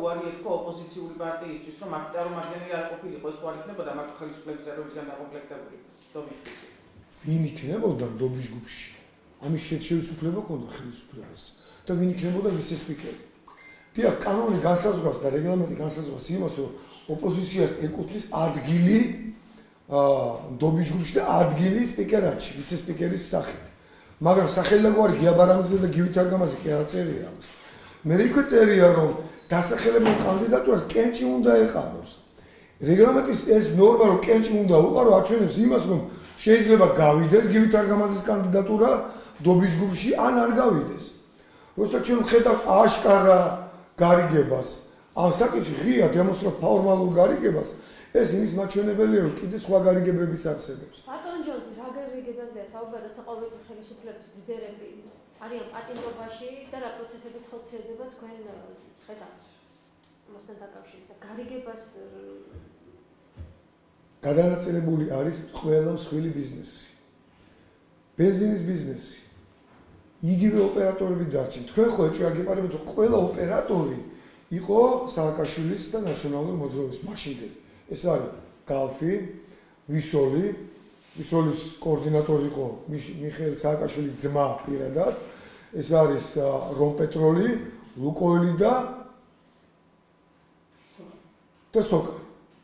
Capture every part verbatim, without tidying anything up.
უარი ეთქვა ოპოზიციური პარტიისთვის, რომ აქ წარმომადგენელი არ ყოფილიყო, ეს უარი იქნებოდა მარტო ხელისუფლების წევრებისგან დაკომპლექტებული დობის ჯგუფში. ვინ იქნებოდა დობის ჯგუფში? ამის შეჩევისუფლება ქონდა ხელისუფლებას და ვინ იქნებოდა ვიცე-სპიკერი. დიახ, კანონი განსაზღვრავს და რეგლამენტი განსაზღვრავს იმას, რომ ოპოზიციას ეკუთვნის ადგილი დობის ჯგუფში და ადგილი სპიკერატში, ვიცე-სპიკერის სახით. მაგრამ სახელმწიფო გიაბარამიძე და გივით არგამაძე კი არ წერია ამას. მე რიქო წერია, რომ დასახელებულ კანდიდატურას კენჭი უნდა ეყაროს. რეგლამენტის ეს ნორმა, რომ კენჭი უნდა უყარო, აჩვენებს იმას, რომ შეიძლება გავიდეს გივით არგამაძის კანდიდატურა დობის ჯგუფში, ან არ გავიდეს. როცა ჩვენ ვხედავთ აშკარა გარიგებას, ამ საკითხში ღია დემონსტრირებ ფორმალურ გარიგებას, ეს იმის მაჩვენებელია, რომ კიდე სხვა გარიგებებიც არსებობს. ბატონ ჯონი, რა გარიგებაზეა საუბარი, როცა ყოველგვარი ხელისუფლების ლიდერები არიან პატიმრობაში და რა პროცესები ხორციელდება თქვენ ხედავთ ამასთან დაკავშირებით და გარიგებას გადანაწილებული არის ყველა მსხვილი ბიზნესი. ბენზინის ბიზნესი. იგივე ოპერატორები დარჩენ. თქვენ ხო ეჭვი აგიპარებთ, რომ ყველა ოპერატორი იყო სააკაშვილის და ნაციონალური მოძრაობის მაშინდელი. ეს არის გალფი, ვისოლი, ვისოლის კოორდინატორი იყო მიხეილ სააკაშვილის ძმა პირადად, ეს არის რომპეტროლი, ლუკოილი და და სოკარი.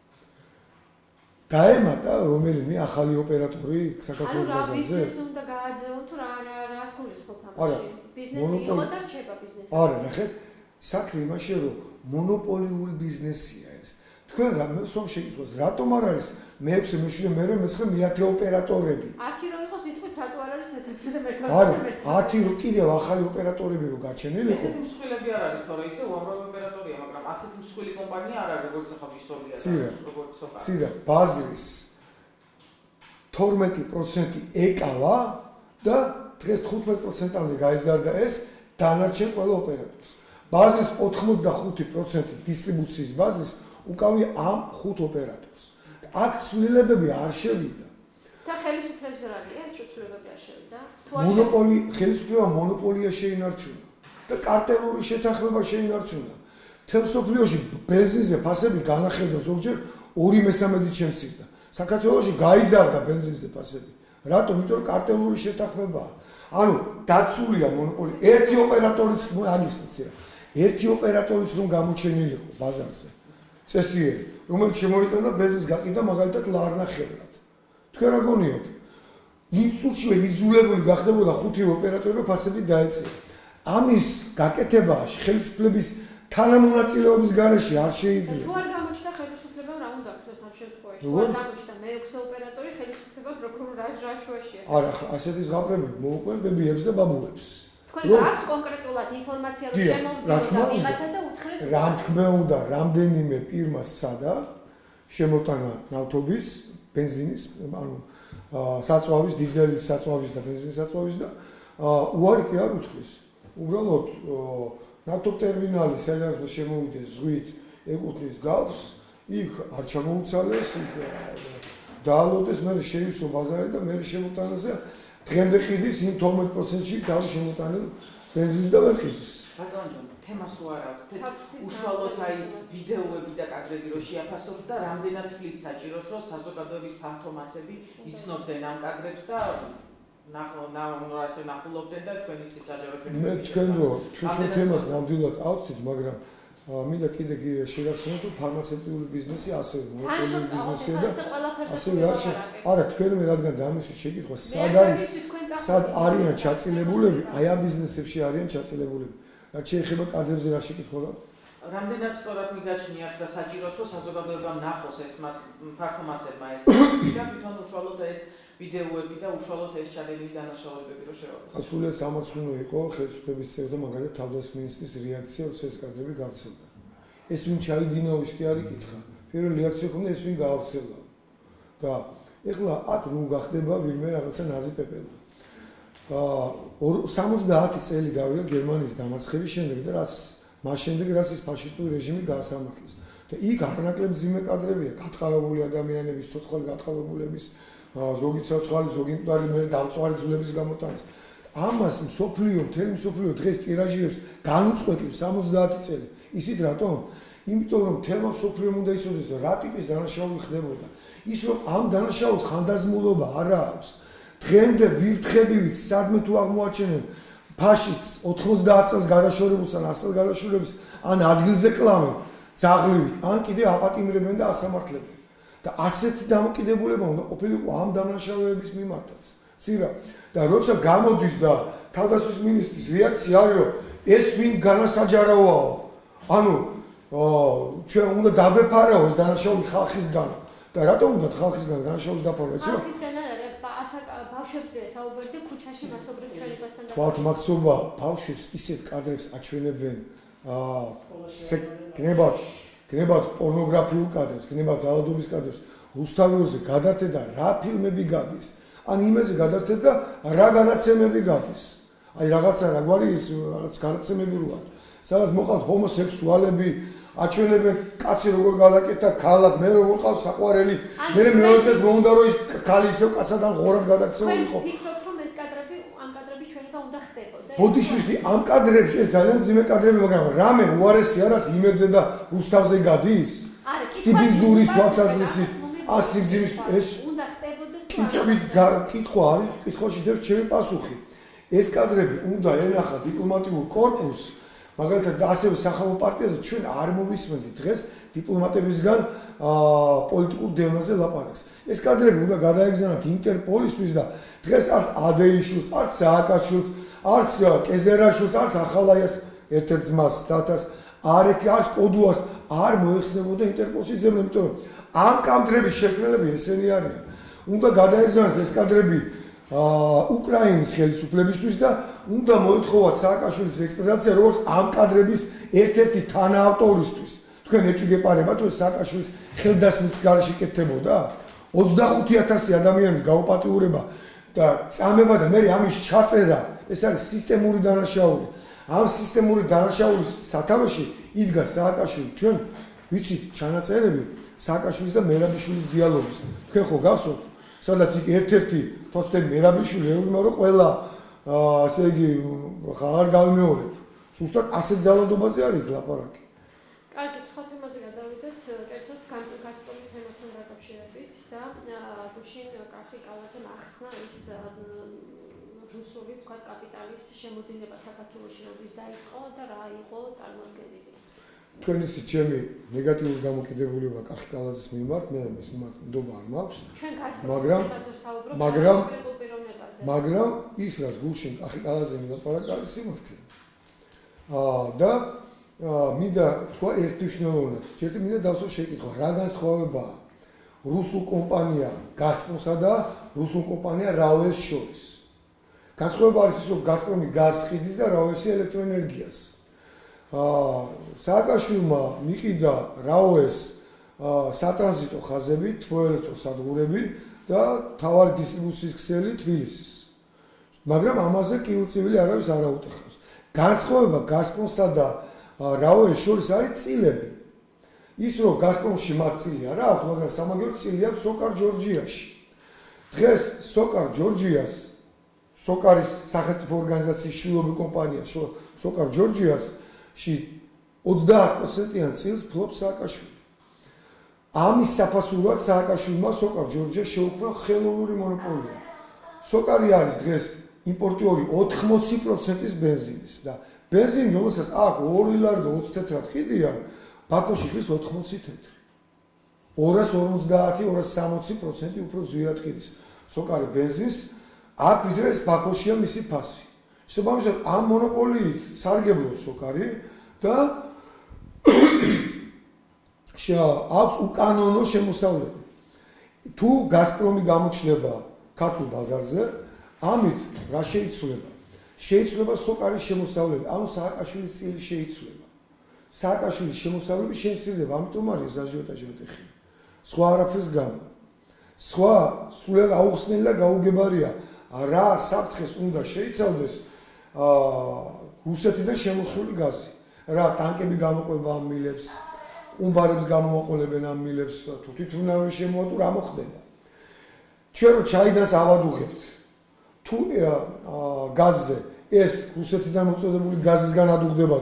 დაემატა რომელიმე ახალი ოპერატორი საქართველოს ბაზარზე? ანუ რა ბიზნესი უნდა გააძევონ თუ რა რა გულისხმობთ ამაში? ბიზნესი იყო და რჩება ბიზნესი. არა, ნახეთ, საქმე იმაშია, რომ მონოპოლიური ბიზნესია ეს. თქვენ რა სულ შეგიძლიათ, რატომ არ არის მეექვსე, მეშვიდე, მერვე, მეცხრე, მეათე ოპერატორები? ათი რო იყოს, ითქვით, რატო არ არის მეთერთმეტე და მეთორმეტე? არა, ათი რო კიდევ ახალი ოპერატორები რო გაჩენილიყო. ესეთი მსხვილები არ არის, თორე ისე უამრავი ოპერატორია, მაგრამ ასეთი მსხვილი კომპანია არ არის, როგორც ახლა ვისოლია და როგორც სოკარი. ცირა, ბაზრის თორმეტი პროცენტი ეკავა და დღეს თხუთმეტ პროცენტამდე გაიზარდა ეს დანარჩენ ყველა ოპერატორს. ბაზრის ოთხმოცდახუთი პროცენტი დისტრიბუციის ბაზრის უკავია ამ ხუთ ოპერატორს. აქ ცვლილებები არ შევიდა. და ხელისუფლების ვერ არის ეს ცვლილებები არ შევიდა? მონოპოლი, ხელისუფლება მონოპოლია შეინარჩუნა და კარტელური შეთანხმება შეინარჩუნა. მთელ მსოფლიოში ბენზინზე ფასები განახედა ზოგჯერ ორი მესამედით შემცირდა. საქართველოში გაიზარდა ბენზინზე ფასები. რატომ? იმიტომ რომ კარტელური შეთანხმებაა. ანუ დაცულია მონოპოლი. ერთი ოპერატორიც აგიხსნით რა. ერთი ოპერატორიც რომ გამოჩენილიყო ბაზარზე. წესიერი, რომელიც შემოიტანა ბენზინს გაყიდა მაგალითად ლარნახევრად. თქვენ რა გონიათ? იმ წუთშივე იძულებული გახდებოდა ხუთი ოპერატორი რომ ფასები დაეწია. ამის გაკეთებაში ხელისუფლების თანამონაწილეობის გარეშე არ შეიძლება. თუ არ გამოჩნდა ხელისუფლებამ რა უნდა ქნოს ამ შემთხვევაში? თუ არ გამოჩნდა მეექვსე ოპერატორი ხელისუფლებამ პროკურორ რა შუაშია? არა, ასეთი ზღაპრები მოუყვენ ბებიებს და ბაბუებს. თქვენ გაქვთ კონკრეტულად ინფორმაცია რომ შემოვიდა ვიღაცა და უთხრეს რა თქმა უნდა, რამდენიმე პირმა სცადა შემოტანა ნავთობის, ბენზინის, ანუ საწვავის, დიზელის საწვავის და ბენზინის საწვავის და უარი კი არ უთხრეს. უბრალოდ ნავთობტერმინალი, სადაც შემოვიდეს ზღვით, ეკუთვნის გალფს, იქ არ ჩამოუცალეს, იქ დაალოდეს, მე შეივსო ბაზარი და მე შემოტანაზე დღემდე ყიდის იმ თორმეტ პროცენტში თავი შემოტანილ ბენზინს და ვერ ყიდის. ბატონო ჯონ, თემას უარ აქვს. უშუალოდ აი ეს ვიდეოები და კადრები რო შეაფასოთ და რამდენად თვლით საჭიროთ, რომ საზოგადოების ფართო მასები იცნობდნენ ამ კადრებს და ნახო ნაუნრასე ნახულობდნენ და თქვენ იცით საჯარო ჩვენი. მე თქვენ რომ ჩვენ თემას ნამდვილად ავწით, მაგრამ მინდა კიდე შეგახსენოთ, რომ ფარმაცევტიული ბიზნესი ასევე მონოპოლიური ბიზნესია და ასევე არის. არა, თქვენ მე რადგან დამისვით შეკითხვა, სად არის სად არიან ჩაწილებულები, აი ამ ბიზნესებში არიან ჩაწილებულები. რაც შეეხება კადრებზე რა შეკითხვა? რამდენად სწორად მიგაჩნიათ და საჭიროა რომ საზოგადოებამ ნახოს ეს ფართო მასებმა ეს და თვითონ უშუალოდ ეს ვიდეოები და უშუალოდ ეს ჩადენილი დანაშაულებები რო შევავსოთ. ასრულიად სამარცხინო იყო ხელისუფლების წევრთა მაგალითად თავდაცვის მინისტრის რეაქცია, როცა ეს კადრები გავრცელდა. ეს ვინ ჩაიდინავის კი არ იკითხა. პირველი რეაქცია ჰქონდა ეს ვინ გაავრცელა. და ეხლა აქ ნუ გახდება ვინმე რაღაცა ნაზი პეპელა. აა სამოცდაათი წელი გავიდა გერმანიის დამარცხების შემდეგ და რაც მას შემდეგ რაც ის ფაშისტური რეჟიმი გაასამართლეს. და იქ არანაკლებ ძიმე კადრებია, გატყავებული ადამიანების, ცოცხალი გატყავებულების ზოგი ცოცხალი, ზოგი მკვდარი მე დამწვარი ძვლების გამოტანას. ამას მსოფლიო, მთელი მსოფლიო დღეს ტირაჟირებს განუწყვეტლივ სამოცდაათი წელი. ისიც რატომ? იმიტომ რომ თელმა მსოფლიომ უნდა იცოდეს რომ რა ტიპის დანაშაული ხდებოდა. ის რომ ამ დანაშაულს ხანდაზმულობა არ აქვს. დღემდე ვირთხებივით სადმე თუ აღმოაჩენენ ფაშისტს ოთხმოცდაათ წელს გადაშორებულს ან ას წელს გადაშორების ან ადგილზე კლავენ ძაღლივით ან კიდე აპატიმრებენ და ასამართლებენ. და ასეთი დამოკიდებულება უნდა ყოფილიყო ამ დანაშაულების მიმართაც. ცირა და როცა გამოდის და თავდაცვის მინისტრის რეაქცია არის რომ ეს ვინ განასაჯაროაო. ანუ ჩვენ უნდა დაგვეფარაო ეს დანაშაული ხალხისგანო. და რატომ უნდა ხალხისგან დანაშაულს დაფარო, ეცეო? ხალხისგან არა, ბავშვებზე საუბარდი ქუჩაში მასობრივ ჩვენებასთან და თვალთ მაქცობა ბავშვებს ისეთ კადრებს აჩვენებენ აა გნებათ გნებათ პორნოგრაფიულ კადრებს, გნებათ ძალადობის კადრებს, რუსთავიურზე გადართეთ და რა ფილმები გადის. ან იმაზე გადართეთ და რა გადაცემები გადის. აი რაღაცა რაგვარი ის რაღაც გადაცემები როა. სადაც მოყავთ ჰომოსექსუალები აჩვენებენ კაცი როგორ გადაკეთა ქალად, მე როგორ ყავს საყვარელი, მე მეორე დღეს მომდა რომ ის ქალი ისევ კაცადან ღორად გადაქცეულიყო. ვფიქრობ რომ ეს კადრები, ამ კადრების ჩვენება უნდა ხდებოდა. ბოდიშვილი ამ კადრებში ეს ძალიან ძიმე კადრები, მაგრამ რამე უარესი არას იმედზე და რუსთავზე გადის? სიბინძურის თვალსაზრისით, ა სიბინძურის ეს უნდა ხდებოდეს კითხვით კითხვა არის, კითხვაში დევს ჩემი პასუხი. ეს კადრები უნდა ენახა დიპლომატიურ კორპუსს, მაგალითად ასევე სახალხო პარტიაზე ჩვენ არ მოვისმენთ დღეს დიპლომატებისგან პოლიტიკურ დევნაზე ლაპარაკს. ეს კადრები უნდა გადაეგზავნათ ინტერპოლისთვის და დღეს არც ადეიშვილს, არც სააკაშვილს, არც კეზერაშვილს, არც ახალაიას ერთ-ერთ ძმას დათას, არეთი არც კოდუას არ მოეხსნებოდა ინტერპოლში ძებნები, იმიტომ რომ ამ კადრების შექმნელები ესენი არიან. უნდა გადაეგზავნოს ეს კადრები უკრაინის ხელისუფლებისთვის და უნდა მოითხოვათ სააკაშვილის ექსტრადიცია როგორც ამ კადრების ერთ-ერთი თანაავტორისთვის. თქვენ ეჭვი გეპარებათ რომ სააკაშვილის ხელდასმის გარეშე კეთდებოდა? ოცდახუთი ათასი ადამიანის გაუპატიურება და წამება და მე ამის ჩაწერა, ეს არის სისტემური დანაშაული. ამ სისტემური დანაშაულის სათავეში იდგა სააკაშვილი. ჩვენ ვიცით ჩანაწერები სააკაშვილის და მერაბიშვილის დიალოგის. თქვენ ხო გახსოვთ? სადაც იქ ერთ-ერთი თოცდები მერაბიშვილი ეუბნება რომ ყველა ასე იგი აღარ გავიმეორებ. ზუსტად ასეთ ძალადობაზე არის ლაპარაკი. კარგი, სხვა თემაზე გადავიდეთ, კერძოდ გაზპრომის თემასთან დაკავშირებით და გუშინ კახი კალაძემ ახსნა ის რუსული თქვა კაპიტალის შემოდინება საქართველოში როდის დაიწყო და რა იყო წარმოქმნილი. თქვენ ისე ჩემი ნეგატიური დამოკიდებულება კახი კალაძის მიმართ, მე მის მიმართ ნდობა არ მაქვს. მაგრამ მაგრამ მაგრამ ის რაც გუშინ კახი კალაძემ ლაპარაკა არის სიმართლე. აა და მინდა თქვა ერთნიშნულოვნად, ჯერ მინდა დავსვა შეკითხვა, რა განსხვავებაა რუსულ კომპანია გაზპრომსა და რუსულ კომპანია რაოეს შორის. განსხვავება არის ის, რომ გაზპრომი გაზს ყიდის და რაოესი ელექტროენერგიას. სააკაშვილმა მიყიდა რაოეს სატრანზიტო ხაზები, თბოელექტროსადგურები და თავარი დისტრიბუციის ქსელი თბილისის. მაგრამ ამაზე კივილწივილი არავის არ აუტეხავს. განსხვავება გაზპრომსა და რაოეს შორის არის წილები. ის რომ გაზპრომში მათ წილი არ აქვს, მაგრამ სამაგერო წილი აქვს სოკარ ჯორჯიაში. დღეს სოკარ ჯორჯიას, სოკარის სახელმწიფო ორგანიზაციის შვილობი კომპანია სოკარ ჯორჯიას ში ოცდაათ პროცენტიან წილს ფლობს სააკაშვილი. ამის საფასურად სააკაშვილმა სოკარ ჯორჯია შეუქმნა ხელოვნური მონოპოლია. სოკარი არის დღეს იმპორტიორი ოთხმოცი პროცენტის ბენზინის და ბენზინი რომელსაც აქ ორი ლარი და ოცი თეთრად ყიდიან, ბაქოში ხრის ოთხმოცი თეთრი. ორას ორმოცდაათი, ორას სამოცი პროცენტი უფრო ძვირად ყიდის სოკარი ბენზინს, აქ ვიდრე ეს ბაქოშია მისი ფასი. შესაბამისად ამ მონოპოლიით სარგებლობს სოკარი და აქვს უკანონო შემოსავლები. თუ გაზპრომი გამოჩნდება ქართულ ბაზარზე, ამით რა შეიცვლება? შეიცვლება სოკარის შემოსავლები, ანუ სააკაშვილის წილი შეიცვლება. სააკაშვილის შემოსავლები შეიცვლება, ამიტომ არის ეს აჟიოტაჟი ატეხილი. სხვა არაფრის გამო. სხვა სულ აუხსნელი და გაუგებარია, რა საფრთხეს უნდა შეიცავდეს რუსეთიდან შემოსული გაზი. რა ტანკები გამოყვება ამ მილებს, ყუმბარებს გამოაყოლებენ ამ მილებს, თუ თვითმფრინავი შემოატო რა მოხდება. ჩვენ რო ჩაიდანს ავადუღებთ, თუ გაზზე ეს რუსეთიდან უწოდებული გაზისგან ადუღდება თუ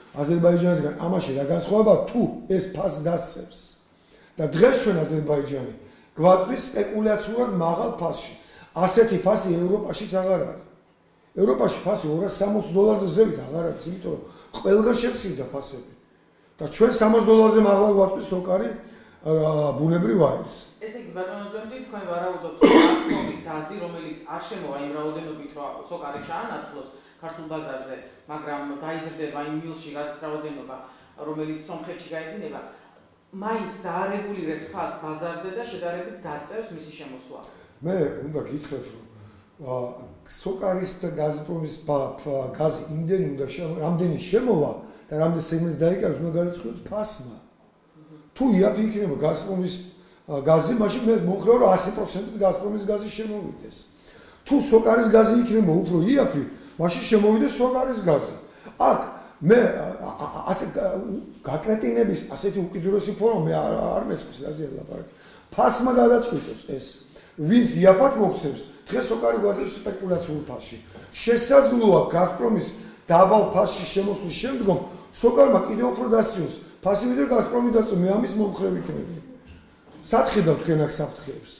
აზერბაიჯანისგან ამაში რა განსხვავება თუ ეს ფას დასწევს და დღეს ჩვენ აზერბაიჯანი გვაწვის სპეკულაციურად მაღალ ფასში. ასეთი ფასი ევროპაშიც აღარ არის. ევროპაში ფასი ორას სამოცი დოლარზე ზევით აღარ არის, იმიტომ რომ ყველგან შემცირდა ფასები. და ჩვენ სამას დოლარზე მაღლა გვაწვის სოკარი ბუნებრივ აირს. ესე იგი ბატონო ჯონდი თქვენ ვარაუდობთ გაზპრომის გაზი, რომელიც არ შემოვა იმ რაოდენობით, რომ სოკარი ჩაანაცვლოს ქართულ ბაზარზე, მაგრამ გაიზრდება იმ მილში გაზის რაოდენობა, რომელიც სომხეთში გაედინება, მაინც დაარეგულირებს ფასს ბაზარზე და შედარებით დაწევს მისი შემოსვლა. მე უნდა გითხრათ, რომ სოკარის და გაზპრომის გაზი იმდენი უნდა რამდენი შემოვა და რამდენი სეგმენტს დაიკარგოს, უნდა გადაწყდეს ფასმა. თუ იაფი იქნება გაზპრომის გაზი, მაშინ მე მომხრევ, რომ ასი პროცენტი გაზპრომის გაზი შემოვიდეს. თუ სოკარის გაზი იქნება უფრო იაფი, მაშინ შემოვიდეს სოკარის გაზი. აქ მე ასე გაკრეტინების ასეთი უკიდურესი ფორმა მე არ მესმის რაზე ლაპარაკი. ფასმა გადაწყვიტოს ეს. ვინც იაფად მოქცევს, დღეს სოკარი გვაძლევს სპეკულაციურ ფასში. შესაძლოა გაზპრომის დაბალ ფასში შემოსვლის შემდგომ სოკარმა კიდევ უფრო დასციოს ფასი, ვიდრე გაზპრომი დასწო, მე ამის მომხრე ვიქნები. სათხიდავ თქვენ აქ საფრთხეებს.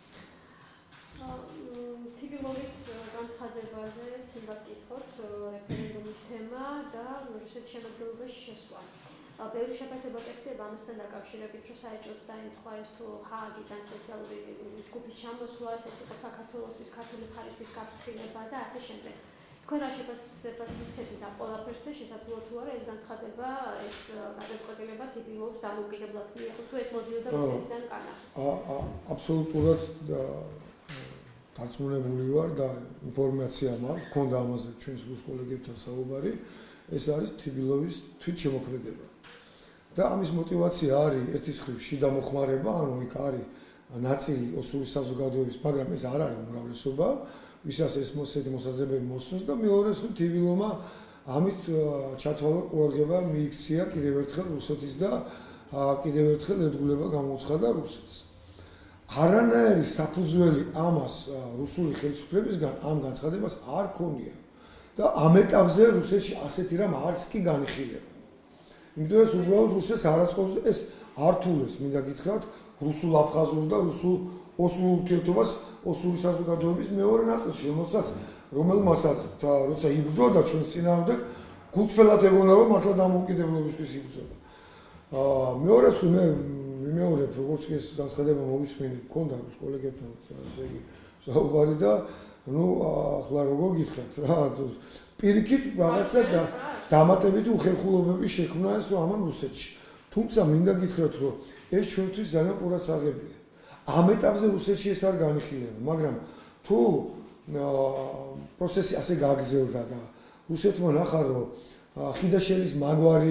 თბილისის განცხადებაზე უნდა გითხოთ რეფერენდუმის თემა და რუსეთის შემადგენლობაში შესვლა. ბევრი შეფასება კეთდება ამასთან დაკავშირებით, რომ საერთოდ დაემთხვა ეს თუ ჰააგიდან სპეციალური ჯგუფის ჩამოსვლა, ეს იყო საქართველოსთვის, ქართული მხარისთვის გაფრთხილება და ასე შემდეგ. თქვენ რა შეფასებას მისცემთ ამ ყველაფერს და შესაძლოა თუ არა ეს განცხადება, ეს გადაწყვეტილება თბილისს დამოუკიდებლად მიიღო, თუ ეს მოდიოდა რუსეთიდან კანახით? აბსოლუტურად დარწმუნებული ვარ და ინფორმაცია მაქვს, მქონდა ამაზე ჩვენს რუს კოლეგებთან საუბარი, ეს არის თბილისის თვითშემოქმედება. და ამის мотиваცია არის ერთის მხრივ შიდა მოხმარება, ანუ იქ არის ნაწილი ოსურის საზოგადოების, მაგრამ ეს არ არის უმრავლესობა, ვისაც ეს მოსეთი მოსაზრებები მოსწონს და მეორე მხრივ თბილისმა ამით ჩათვალა ყურადღება მიიქცია კიდევ ერთხელ რუსეთის და კიდევ ერთხელ ერთგულება გამოუცხადა რუსეთს. არანაირი საფუძველი ამას რუსული ხელისუფლებისგან ამ განცხადებას არ ქონია და ამ ეტაპზე რუსეთში ასეთი რამ არც კი განიხილება. იმიტომ რომ უბრალოდ რუსეთს არ აწყობს და ეს ართულეს, მინდა გითხრათ, რუსულ-აფხაზურ და რუსულ-ოსურ ურთიერთობას ოსური საზოგადოების მეორე ნაწილში, რომელსაც რომელმასაც როცა იბრძოდა ჩვენს წინააღმდეგ, გულწრფელად ეგონა რომ მართლა დამოუკიდებლობისთვის იბრძოდა. მეორე მხრივ მე ვიმეორებ, როგორც კი ეს განცხადება მოვისმენი, მქონდა რუს კოლეგებთან, ესე იგი, საუბარი და ну, ახლა როგორ გითხრათ რა, პირიქით რაღაცა და დამატებითი უხერხულობები შექმნა ეს რომ ამან რუსეთში. თუმცა მინდა გითხრათ, რომ ეს ჩვენთვის ძალიან ყურადსაღებია. ამ ეტაპზე რუსეთში ეს არ განიხილება, მაგრამ თუ პროცესი ასე გაგრძელდა და რუსეთმა ნახა, რომ ხიდაშელის მაგვარი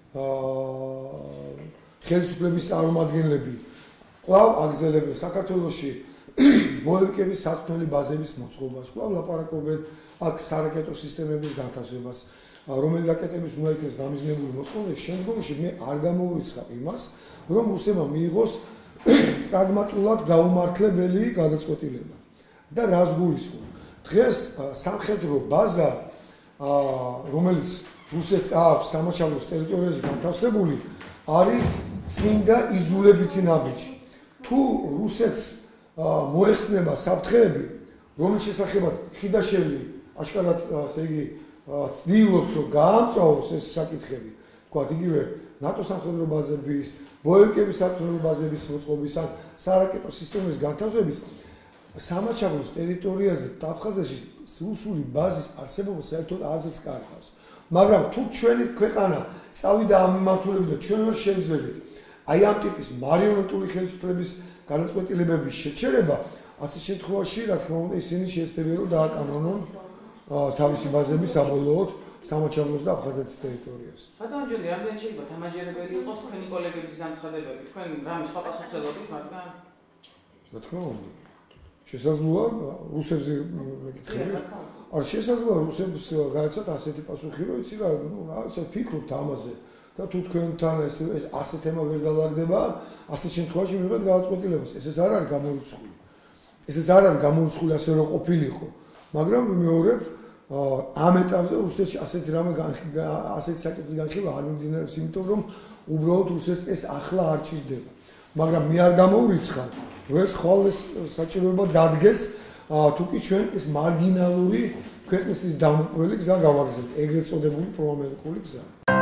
ხელისუფლების წარმომადგენლები კვლავ აგრძელებენ საქართველოში ბოლშევიკების სათქმელი ბაზების მოწყობას, კვლავ ლაპარაკობენ აქ სარაკეტო სისტემების განთავსებას, რომელი რაკეტების უნდა იქნეს დამიზნებული მოსკოვში, შემდგომში მე არ გამოვრიცხავ იმას, რომ რუსებმა მიიღოს პრაგმატულად გაუმართლებელი გადაწყვეტილება. და რას გულისხმობ? დღეს სამხედრო ბაზა, რომელიც რუსეთს აქვს სამოჩაბლოს ტერიტორიაზე განთავსებული, არის წმინდა იზოლებითი ნაბიჯი. თუ რუსეთს მოეხსნება საფრთხეები, რომლის შესახებაც ხიდაშელი აშკარად, ასე იგი, ცდილობს, რომ გაამწვავოს ეს საკითხები, თქვათ იგივე ნატო სამხედრო ბაზების, ბოლშევიკების სამხედრო ბაზების მოწყობის ან სარაკეტო სისტემების განთავსების სამოჩაბლოს ტერიტორიაზე და აფხაზეთში რუსული ბაზის არსებობა საერთოდ აზრს კარგავს. მაგრამ თუ ჩვენი ქვეყანა წავიდა ამ მიმართულებით და ჩვენ ვერ შევძლებთ აი ამ ტიპის მარიონეტული ხელისუფლების გადაწყვეტილებების შეჩერება, ასე შემთხვევაში, რა თქმა უნდა, ისინი შეეცდებიან რომ დააკანონონ თავისი ბაზები საბოლოოდ სამოჩაბლოს და აფხაზეთის ტერიტორიას. ბატონო ჯონი, რამდენი შეიძლება თამაჯერებელი იყოს თქვენი კოლეგების განცხადებები? თქვენ რამე სხვა პასუხისმგებლობით მაგრამ რა თქმა უნდა, შესაძლოა რუსებზე მეკითხები. არ შესაძლოა რუსებს გაეცათ ასეთი პასუხი, რომ იცი რა, ну, რაღაცა ფიქრობთ ამაზე. და თუ თქვენთან ეს ასე თემა ვერ გადააგდება, ასეთ შემთხვევაში მივიღეთ გადაწყვეტილებას. ეს ეს არ არის გამორიცხული. ეს ეს არ არის გამორიცხული ასე რომ ყოფილიყო. მაგრამ ვიმეორებ, ამ ეტაპზე რუსეთში ასეთი რამე ასეთი საკითხის განხილვა არ მიმდინარეობს, იმიტომ რომ უბრალოდ რუსეთს ეს ახლა არ ჭირდება. მაგრამ მე არ გამოვრიცხავ, რომ ეს ხვალ ეს საჭიროება დადგეს, თუ კი ჩვენ ეს მარგინალური ქვეყნისთვის დამკველი გზა გავაგზავნეთ, ეგრეთ წოდებული პროამერიკული გზა.